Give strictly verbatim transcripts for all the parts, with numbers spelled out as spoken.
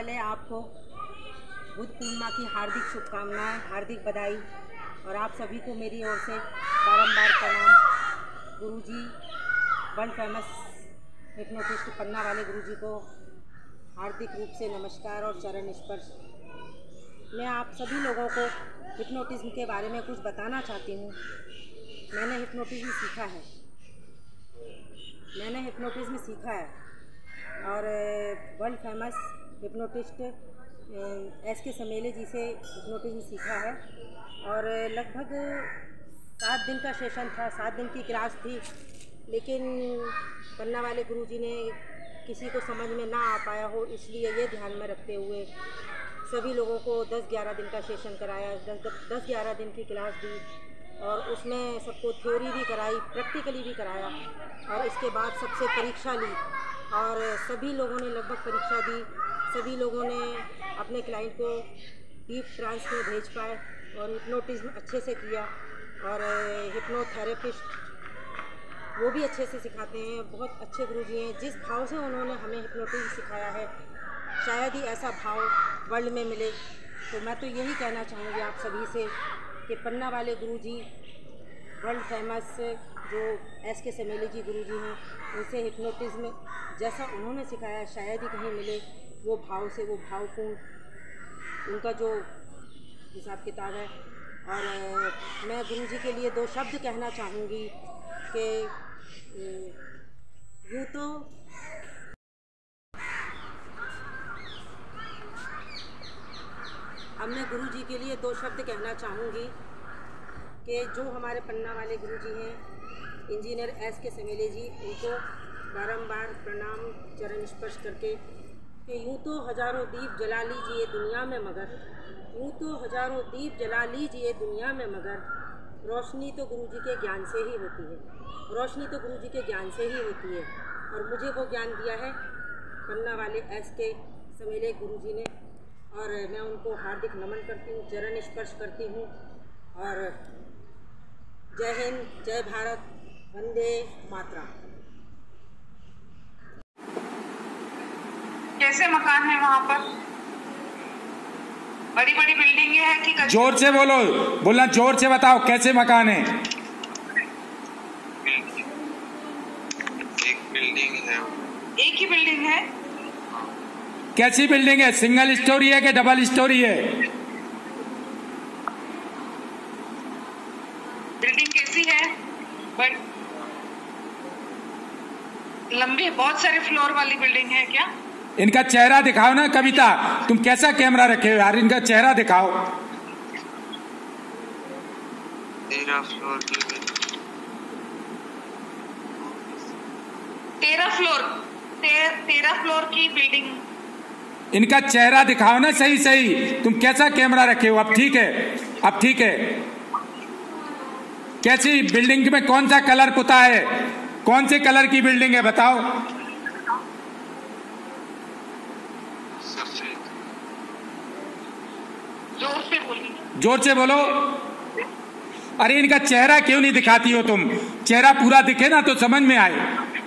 पहले आपको बुद्ध पूर्णिमा की हार्दिक शुभकामनाएं, हार्दिक बधाई और आप सभी को मेरी ओर से बारंबार प्रणाम। गुरुजी, वर्ल्ड फेमस हिप्नोटिस्ट पन्ना वाले गुरुजी को हार्दिक रूप से नमस्कार और चरण स्पर्श। मैं आप सभी लोगों को हिप्नोटिज्म के बारे में कुछ बताना चाहती हूँ। मैंने हिप्नोटिज्म सीखा है मैंने हिप्नोटिज्म सीखा है और world famous hypnotist S K Samele जी से हिप्नोटिज्म सीखा है और लगभग सात दिन का सेशन था, सात दिन की क्लास थी। लेकिन पन्ना वाले गुरुजी ने किसी को समझ में ना आ पाया हो, इसलिए ये ध्यान में रखते हुए सभी लोगों को दस ग्यारह दिन का सेशन कराया। दस दस ग्यारह दिन की क्लास दी और उसमें सबको थ्योरी भी कराई, प्रैक्टिकली भी कराया और इसके बाद सबसे परीक्षा ली और सभी लोगों ने लगभग परीक्षा दी। सभी लोगों ने अपने क्लाइंट को डीप ट्रांस में भेज पाए और हिप्नोटिज्म अच्छे से किया और हिप्नोथेरेपिस्ट वो भी अच्छे से सिखाते हैं। बहुत अच्छे गुरुजी हैं। जिस भाव से उन्होंने हमें हिप्नोटिज्म सिखाया है, शायद ही ऐसा भाव वर्ल्ड में मिले। तो मैं तो यही कहना चाहूँगी आप सभी से कि पन्ना वाले गुरुजी, वर्ल्ड फेमस जो एस के समेले जी गुरुजी हैं, उनसे हिप्नोटिज्म जैसा उन्होंने सिखाया शायद ही कहीं मिले। वो भाव से, वो भावपूर्ण उनका जो हिसाब किताब है। और मैं गुरुजी के लिए दो शब्द कहना चाहूँगी कि यूँ तो अब मैं गुरुजी के लिए दो शब्द कहना चाहूँगी कि जो हमारे पन्ना वाले गुरुजी हैं, इंजीनियर एस के समेले जी, उनको बारंबार प्रणाम चरण स्पर्श करके कि यूँ तो हज़ारों दीप जला लीजिए दुनिया में मगर यूँ तो हज़ारों दीप जला लीजिए दुनिया में मगर रोशनी तो गुरुजी के ज्ञान से ही होती है। रोशनी तो गुरुजी के ज्ञान से ही होती है और मुझे वो ज्ञान दिया है पन्ना वाले एस के समेले गुरुजी ने और मैं उनको हार्दिक नमन करती हूँ, चरण स्पर्श करती हूँ। और जय हिंद, जय भारत, वंदे मातरम। कैसे मकान है वहाँ पर? बड़ी बड़ी बिल्डिंग है कि? जोर से बोलो, बोलना जोर से बताओ, कैसे मकान है? एक बिल्डिंग है। एक ही बिल्डिंग है? कैसी बिल्डिंग है? सिंगल स्टोरी है कि डबल स्टोरी है? बिल्डिंग कैसी है? बट लंबी, बहुत सारे फ्लोर वाली बिल्डिंग है क्या? इनका चेहरा दिखाओ ना कविता, तुम कैसा कैमरा रखे हो यार, इनका चेहरा दिखाओ। तेरह फ्लोर की तेरह फ्लोर ते, तेरह फ्लोर की बिल्डिंग। इनका चेहरा दिखाओ ना सही सही, तुम कैसा कैमरा रखे हो? अब ठीक है, अब ठीक है। कैसी बिल्डिंग में कौन सा कलर पुता है? कौन से कलर की बिल्डिंग है बताओ? सफेद। जोर से बोलिए। जोर से बोलो। अरे इनका चेहरा क्यों नहीं दिखाती हो तुम? चेहरा पूरा दिखे ना तो समझ में आए।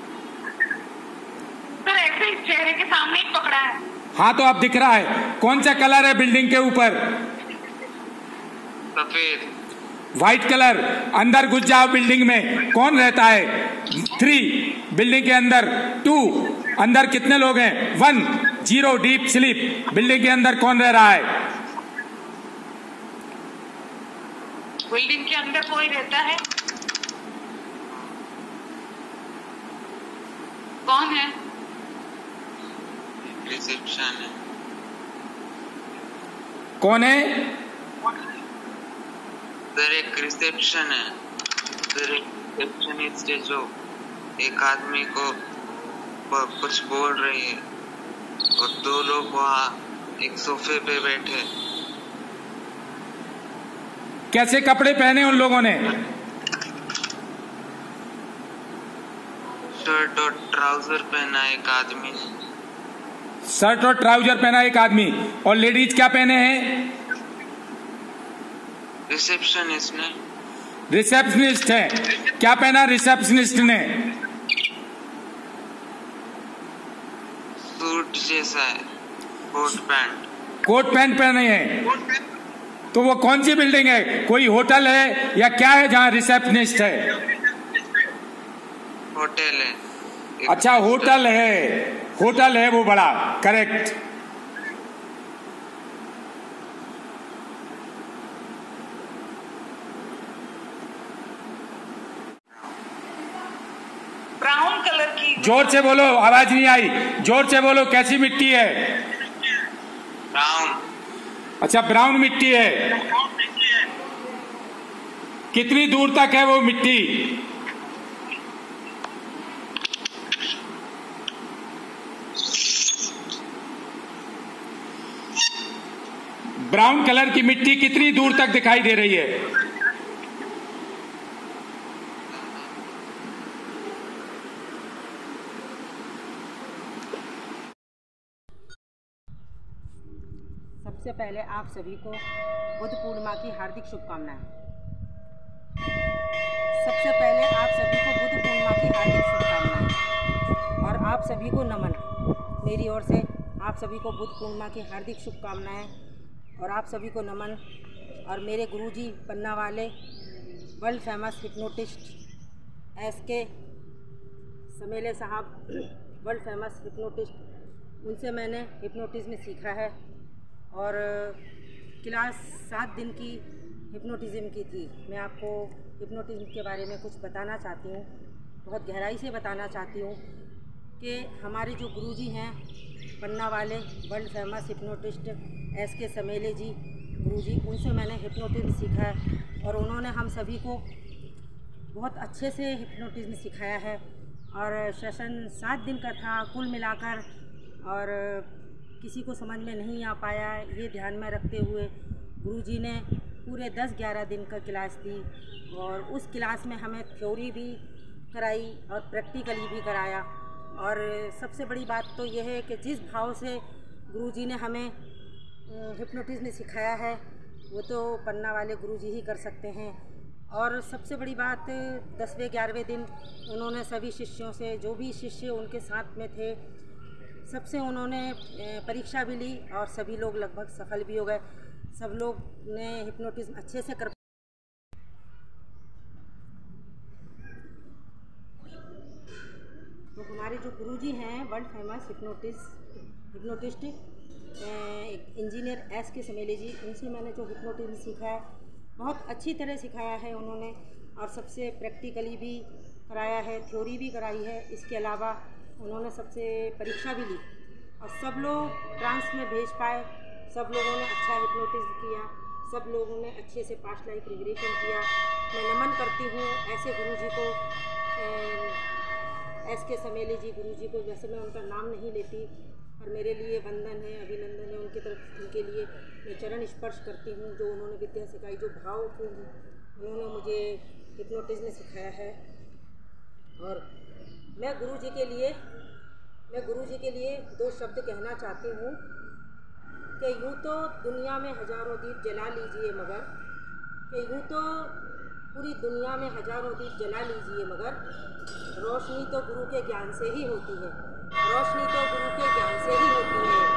सर ऐसे ही चेहरे के सामने ही पकड़ा है। हाँ तो अब दिख रहा है। कौन सा कलर है बिल्डिंग के ऊपर? सफेद। White colour. अंदर घुस जाओ बिल्डिंग में, कौन रहता है? थ्री बिल्डिंग के अंदर, टू अंदर कितने लोग हैं? One, zero, deep sleep. Building के अंदर कौन रह रहा है? बिल्डिंग के अंदर कोई रहता है? कौन है? रिसेप्शन है। कौन है? उधर एक रिसेप्शन है। उधर एक रिसेप्शनिस्ट है जो एक आदमी को कुछ बोल रही है और दो लोग वहाँ एक सोफे पे बैठे। कैसे कपड़े पहने उन लोगों ने? शर्ट और ट्राउजर पहना एक आदमी ने। शर्ट और ट्राउजर पहना एक आदमी। और लेडीज क्या पहने हैं? रिसेप्शनिस्ट ने। रिसेप्शनिस्ट है। क्या पहना रिसेप्शनिस्ट ने? सूट जैसा है। Coat pant. कोट पैंट पहने हैं। तो वो कौन सी बिल्डिंग है? कोई होटल है या क्या है जहाँ रिसेप्शनिस्ट है? होटल है। अच्छा, होटल है, होटल है वो बड़ा, करेक्ट। ब्राउन कलर की। जोर से बोलो, आवाज नहीं आई, जोर से बोलो। कैसी मिट्टी है? ब्राउन। अच्छा, ब्राउन मिट्टी है। कितनी दूर तक है वो मिट्टी? ब्राउन कलर की मिट्टी कितनी दूर तक दिखाई दे रही है? सबसे पहले आप सभी को बुद्ध पूर्णिमा की हार्दिक शुभकामनाएं। सबसे पहले आप सभी को बुद्ध पूर्णिमा की हार्दिक शुभकामनाएं और आप सभी को नमन। मेरी ओर से आप सभी को बुद्ध पूर्णिमा की हार्दिक शुभकामनाएं और आप सभी को नमन। और मेरे गुरुजी पन्ना वाले world famous hypnotist S K समेले साहब, वर्ल्ड फेमस हिप्नोटिस्ट, उनसे मैंने हिप्नोटिज्म सीखा है और क्लास सात दिन की हिप्नोटिज्म की थी। मैं आपको हिप्नोटिज्म के बारे में कुछ बताना चाहती हूँ, बहुत गहराई से बताना चाहती हूँ कि हमारे जो गुरुजी हैं पन्ना वाले world famous hypnotist S K Samele जी गुरुजी, उनसे मैंने हिप्नोटिज्म सीखा है और उन्होंने हम सभी को बहुत अच्छे से हिप्नोटिज्म सिखाया है। और सेशन सात दिन का था कुल मिलाकर और किसी को समझ में नहीं आ पाया, ये ध्यान में रखते हुए गुरुजी ने पूरे दस ग्यारह दिन का क्लास दी और उस क्लास में हमें थ्योरी भी कराई और प्रैक्टिकली भी कराया। और सबसे बड़ी बात तो यह है कि जिस भाव से गुरुजी ने हमें हिप्नोटिज्म सिखाया है वो तो पन्ना वाले गुरुजी ही कर सकते हैं। और सबसे बड़ी बात, दसवें ग्यारहवें दिन उन्होंने सभी शिष्यों से, जो भी शिष्य उनके साथ में थे, सबसे उन्होंने परीक्षा भी ली और सभी लोग लगभग सफल भी हो गए। सब लोग ने हिप्नोटिज्म अच्छे से कर तो हमारे जो गुरुजी हैं world famous hypnotist hypnotist engineer S K Samele जी, उनसे मैंने जो हिप्नोटिज्म सीखा है बहुत अच्छी तरह सिखाया है उन्होंने और सबसे प्रैक्टिकली भी कराया है, थ्योरी भी कराई है। इसके अलावा उन्होंने सबसे परीक्षा भी ली और सब लोग ट्रांस में भेज पाए। सब लोगों ने अच्छा हिप्नोटिज्म किया, सब लोगों ने अच्छे से पास्ट लाइफ रिग्रेशन किया। मैं नमन करती हूँ ऐसे गुरुजी को, एस के समेले जी गुरुजी को। वैसे मैं उनका नाम नहीं लेती और मेरे लिए वंदन है, अभिनंदन है उनकी तरफ। उनके लिए मैं चरण स्पर्श करती हूँ जो उन्होंने विद्या सिखाई, जो भाव उन्होंने मुझे हिप्नोटिज्म सिखाया है। और मैं गुरुजी के लिए मैं गुरुजी के लिए दो शब्द कहना चाहती हूँ कि यूँ तो दुनिया में हज़ारों दीप जला लीजिए मगर कि यूँ तो पूरी दुनिया में हज़ारों दीप जला लीजिए मगर रोशनी तो गुरु के ज्ञान से ही होती है। रोशनी तो गुरु के ज्ञान से ही होती है।